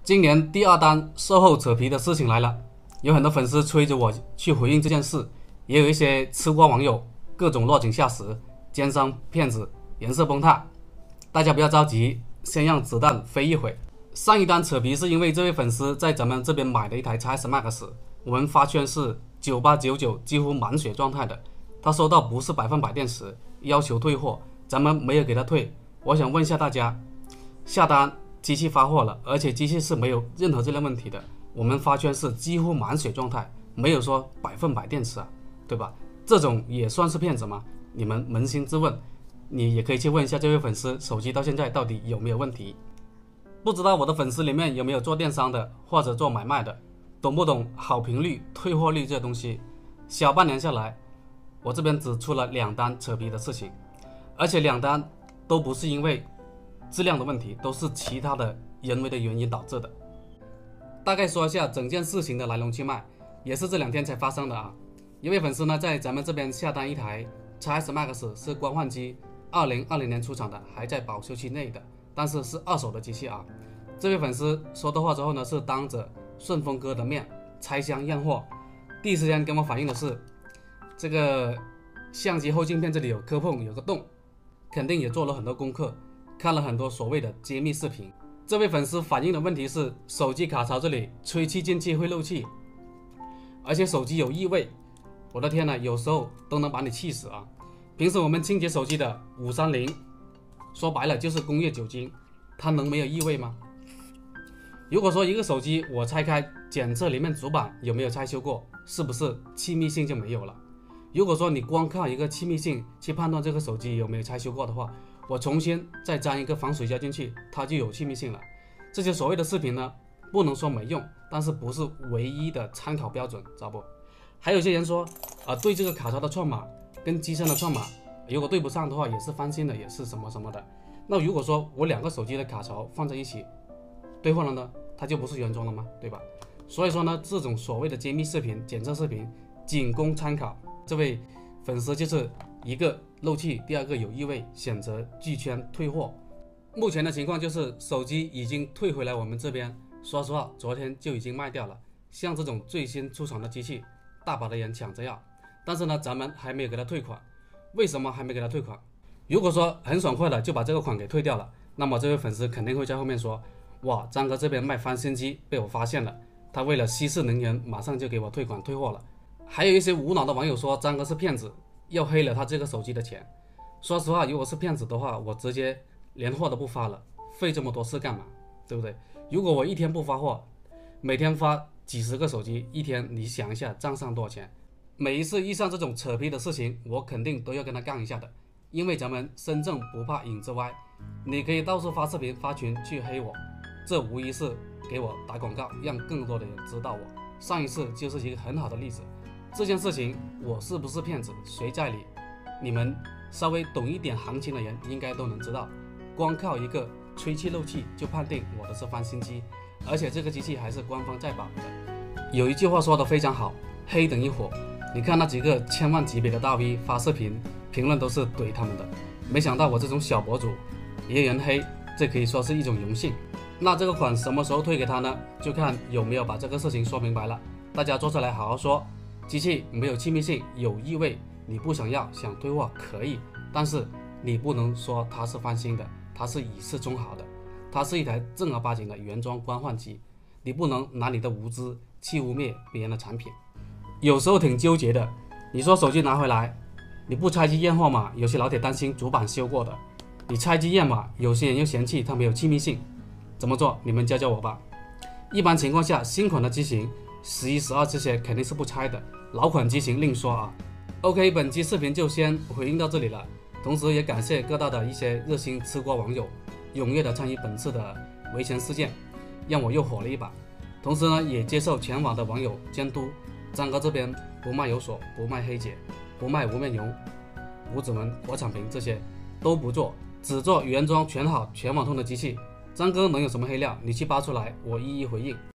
今年第2单售后扯皮的事情来了，有很多粉丝催着我去回应这件事，也有一些吃瓜网友各种落井下石、奸商骗子、颜色崩塌。大家不要着急，先让子弹飞一会。上一单扯皮是因为这位粉丝在咱们这边买了一台 XS Max， 我们发圈是9899，几乎满血状态的。他收到不是100%电池，要求退货，咱们没有给他退。我想问一下大家，下单机器发货了，而且机器是没有任何质量问题的，我们发圈是几乎满血状态，没有说100%电池啊，对吧？这种也算是骗子吗？你们扪心自问，你也可以去问一下这位粉丝，手机到现在到底有没有问题？不知道我的粉丝里面有没有做电商的或者做买卖的，懂不懂好评率、退货率这东西？小半年下来，我这边只出了2单扯皮的事情，而且2单都不是因为质量的问题，都是其他的人为的原因导致的。大概说一下整件事情的来龙去脉，也是这2天才发生的啊。一位粉丝呢在咱们这边下单一台 XS Max， 是官换机，2020年出厂的，还在保修期内的，但是是2手的机器啊。这位粉丝收到货之后呢，是当着顺丰哥的面拆箱验货，第一时间跟我反映的是这个相机后镜片这里有磕碰，有个洞，肯定也做了很多功课，看了很多所谓的揭秘视频。这位粉丝反映的问题是手机卡槽这里吹气进气会漏气，而且手机有异味。我的天哪，有时候都能把你气死啊！平时我们清洁手机的530，说白了就是工业酒精，它能没有异味吗？如果说一个手机我拆开检测里面主板有没有拆修过，是不是气密性就没有了？如果说你光靠一个气密性去判断这个手机有没有拆修过的话，我重新再粘一个防水胶进去，它就有气密性了。这些所谓的视频呢，不能说没用，但是不是唯一的参考标准，知道不？还有些人说对这个卡槽的串码跟机身的串码，如果对不上的话，也是翻新的，也是什么什么的。那如果说我2个手机的卡槽放在一起兑换了呢，它就不是原装了吗？对吧？所以说呢，这种所谓的揭秘视频、检测视频仅供参考。这位粉丝就是一个漏气，第2个有异味，选择拒圈退货。目前的情况就是手机已经退回来我们这边，说实话，昨天就已经卖掉了。像这种最新出厂的机器，大把的人抢着要，但是呢，咱们还没有给他退款。为什么还没给他退款？如果说很爽快的就把这个款给退掉了，那么这位粉丝肯定会在后面说，哇，张哥这边卖翻新机被我发现了，他为了息事宁人，马上就给我退款退货了。还有一些无脑的网友说张哥是骗子，要黑了他这个手机的钱。说实话，如果是骗子的话，我直接连货都不发了，费这么多事干嘛？对不对？如果我一天不发货，每天发几十个手机，一天你想一下账上多少钱？每一次遇上这种扯皮的事情，我肯定都要跟他杠一下的，因为咱们身正不怕影子歪，你可以到处发视频发群去黑我，这无疑是给我打广告，让更多的人知道我。上一次就是一个很好的例子。这件事情我是不是骗子谁在理，你们稍微懂一点行情的人应该都能知道。光靠一个吹气漏气就判定我的是翻新机，而且这个机器还是官方在保的。有一句话说的非常好，黑等于火。你看那几个千万级别的大 V 发视频评论都是怼他们的，没想到我这种小博主也有人黑，这可以说是一种荣幸。那这个款什么时候退给他呢？就看有没有把这个事情说明白了，大家坐下来好好说。机器没有气密性，有异味，你不想要想退货可以，但是你不能说它是翻新的，它是以次充好的，它是一台正儿八经的原装官换机，你不能拿你的无知去污蔑别人的产品。有时候挺纠结的，你说手机拿回来，你不拆机验货嘛，有些老铁担心主板修过的，你拆机验嘛，有些人又嫌弃它没有气密性，怎么做？你们教教我吧。一般情况下，新款的机型11、12这些肯定是不拆的，老款机型另说啊。OK， 本期视频就先回应到这里了，同时也感谢各大的一些热心吃瓜网友踊跃的参与本次的维权事件，让我又火了一把。同时呢，也接受全网的网友监督，张哥这边不卖有锁，不卖黑姐，不卖无面油、无指纹、国产屏这些都不做，只做原装全好全网通的机器。张哥能有什么黑料，你去扒出来，我一一回应。